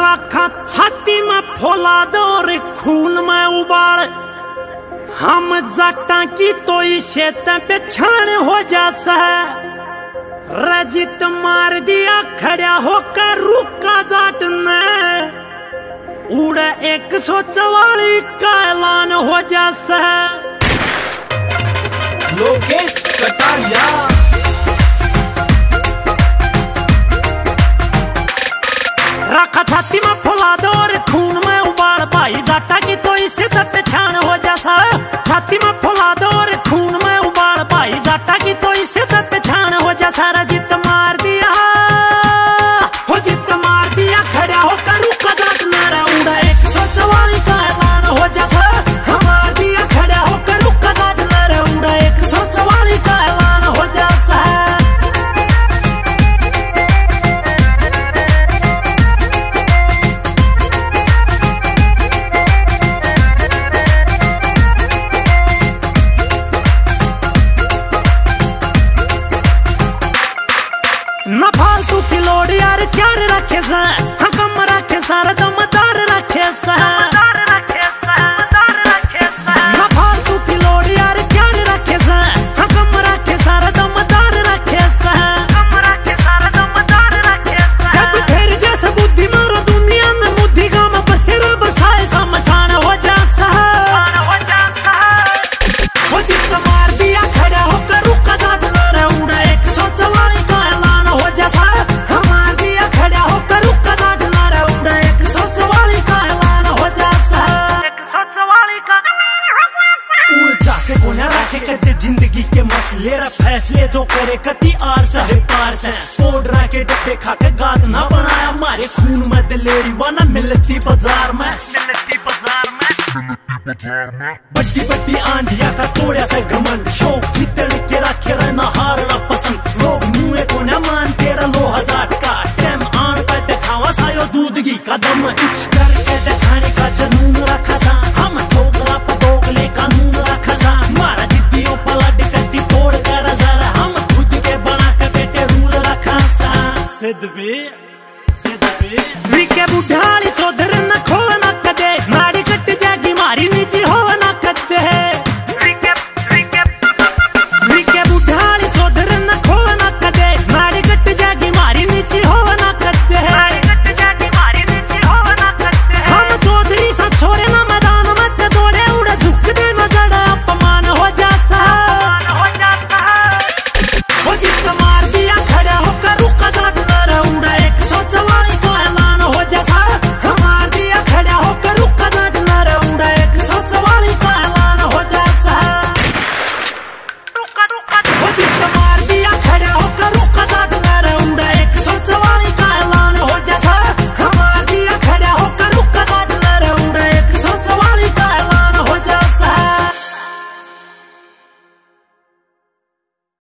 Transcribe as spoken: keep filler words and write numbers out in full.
रखा छाती में फौलाद और खून में उबाल, हम जाटा की तो इसे पे छाण हो जासा है। रजित मार दिया खड़ा होकर रुका जाट ने, उड़े एक सौ चवाली का ऐलान हो जासा है। लोकेश कटारिया रखा छाती में फौलाद और खून में उबाल, भाई जाटा की तो इसे पे छाण हो जासा है। छाती में फौलाद और खून में उबाल, भाई जाटा की तो इसे पे छाण हो जासा। रजित मार दिया हो जित मार दिया खड़ा होकर रुका जाट नारा, उड़ा एक सौ चवाली का ऐलान हो जासा। हमार दिया खड़ा होकर रुका जाट नारा, उड़ा एक सौ चवाली का ऐलान हो जासा है। न फालतू की लोड यार चार रखे सा, हकम रखे सारा दमदार रखे सा। न फालतू की लोड यार चार रखे सा, हकम रखे सारा दमदार रखे सा। जब फिर जैसे बुद्धि मारो दुनिया में बुद्धि गाम बसेर बसाए समसान हो जासा। हो जित मार दिया खड़ा होकर रुका जाट नारा, उड़ा एक सौ चवाली का ऐलान हो जासा। हमार दिया खड़ा होकर रुका जाट नारा, उड़ा एक सौ चवाली का ऐलान हो जासा। एक सौ चवाली का उड़ जाके कोना रखे कदे जिंदगी के मसले रे फैसले जो करे कति आर चाहे पार से। पोडरा के डब्बे खा के गाद ना बनाया, मारे खून में दिलेरी वना मिलती बाजार में, मिलती बाजार में बड्डी बड्डी आंधिया का तोड़ा से घमंड, शौक जीतने के रखे रहना हारना पसंद। लोग मुँह को न मान तेरा लोहा जाट का, टाइम आन पे दिखावा सायो दूध की कदम। कुछ करके दिखाने का जनून रखा सा, हम ठोकरा पे दोगले कानून रखा सा। मारा जिद्दियों पलट करती तोड़ कर जरा, हम खुद के बना के बेटे रूल रखा सा। सिद्ध भी सिद्ध भी विके बुढ़ाली चौधर न खो न कदे, नाड़ी कट जागी मारी नीचे हो न कदे।